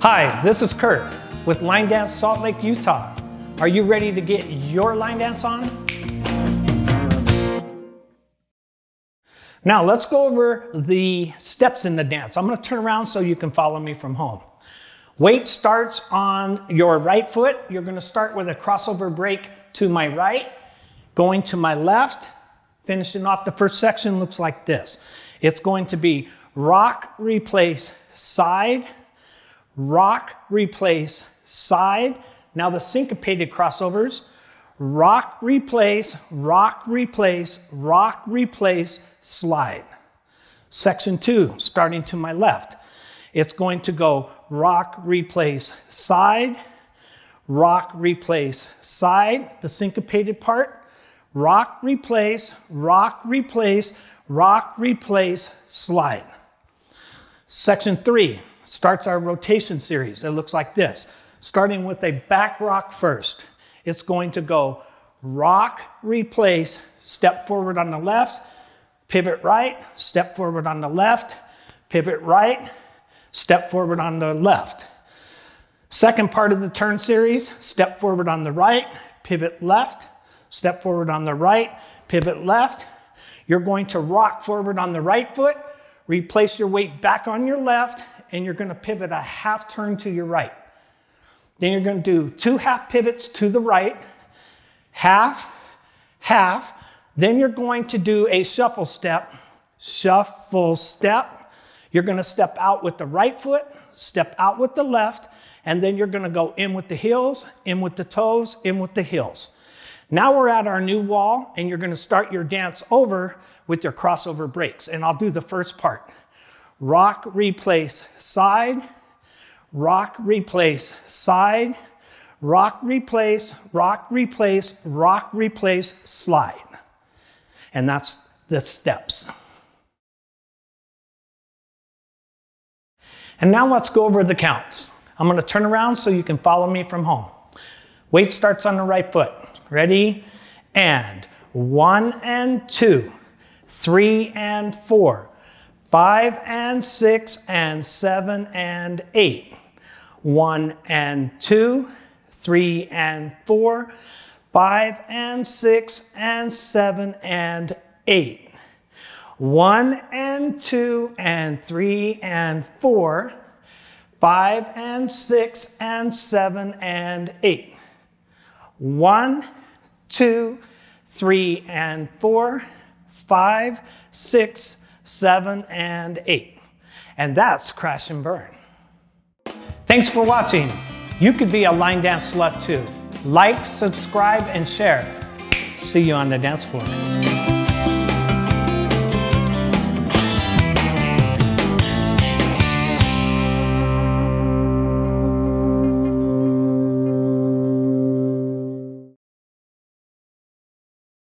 Hi, this is Kirk with Line Dance Salt Lake, Utah. Are you ready to get your line dance on? Now let's go over the steps in the dance. I'm going to turn around so you can follow me from home. Weight starts on your right foot. You're going to start with a crossover break to my right, going to my left, finishing off the first section looks like this. It's going to be rock, replace, side, rock, replace, side. Now the syncopated crossovers, rock, replace, rock, replace, rock, replace, slide. Section 2, starting to my left. It's going to go rock, replace, side, rock, replace, side. The syncopated part, rock, replace, rock, replace, rock, replace, slide. Section 3 starts our rotation series. It looks like this. Starting with a back rock first. It's going to go rock, replace, step forward on the left, pivot right, step forward on the left, pivot right, step forward on the left. Second part of the turn series, step forward on the right, pivot left, step forward on the right, pivot left. You're going to rock forward on the right foot, replace your weight back on your left, and you're going to pivot a half turn to your right. Then you're going to do 2 half pivots to the right, half, half. Then you're going to do a shuffle step, shuffle step. You're going to step out with the right foot, step out with the left, and then you're going to go in with the heels, in with the toes, in with the heels. Now we're at our new wall, and you're going to start your dance over with your crossover breaks. And I'll do the first part. Rock, replace, side, rock, replace, side, rock, replace, rock, replace, rock, replace, slide. And that's the steps. And now let's go over the counts. I'm going to turn around so you can follow me from home. Weight starts on the right foot. Ready? And 1 and 2, 3 and 4, 5 and 6 and 7 and 8. 1 and 2, 3 and 4, 5 and 6 and 7 and 8. 1 and 2 and 3 and 4, 5 and 6 and 7 and 8. 1, 2, 3 and 4, 5, 6, 7 and 8. And that's crash and burn. Thanks for watching. You could be a line dance slut too. Like, subscribe, and share. See you on the dance floor.